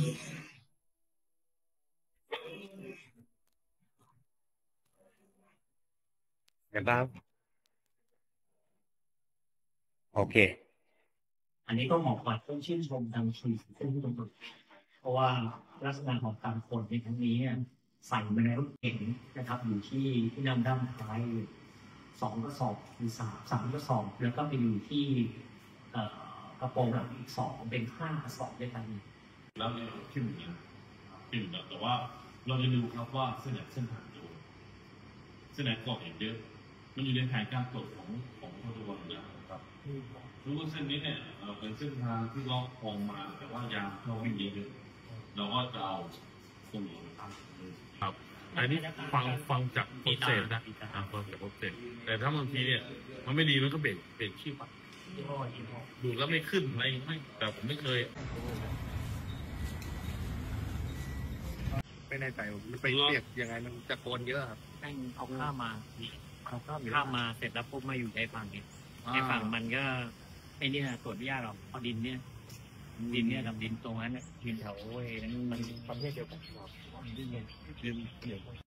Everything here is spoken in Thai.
กันบ้างโอเคอันนี้ต้องชื่นชมทางทีมที่ตำรวจเพราะว่าลักษณะของการขนในครั้งนี้เนี่ยใส่มาในรถเก๋งนะครับอยู่ที่นั่งด้านท้าย2 กระสอบหรือสามกระสอบแล้วก็ไปอยู่ที่กระโปรงหลังอีก2เป็น5 กระสอบด้วยกันแล้วในที่หนึ่งนะที่หนึ่งแต่ว่าเราจะดูครับว่าเส้นทางโจรเส้นไหนก่อเหตุเยอะมันอยู่ในแผนการตรวจของตำรวจอยู่แล้วครับรู้ว่าเส้นนี้เนี่ยเป็นเส้นทางที่ล็อกคลองมาแต่ว่ายางเราวิ่งเยอะเราก็จะเอาตำรวจตามครับอันนี้ฟังจากโปรเซสนะฟังจากโปรเซสแต่ถ้าบางทีเนี่ยมันไม่ดีมันก็เปลี่ยนชื่อดูแล้วไม่ขึ้นอะไรไม่แต่ผมไม่เคยไม่แน่ใจมันไปเรียกยังไงมันจะโกนเยอะครับแม่งเอาข้ามมาข้ามมาเสร็จแล้วปุ๊บมาอยู่ในฝั่งนี้ในฝั่งมันก็ไอ้นี่ตรวจไม่ยากหรอกเอาดินเนี่ยกับดินตรงนั้นดินแถวนั้นมันประเภทเดียวกันดินเดียว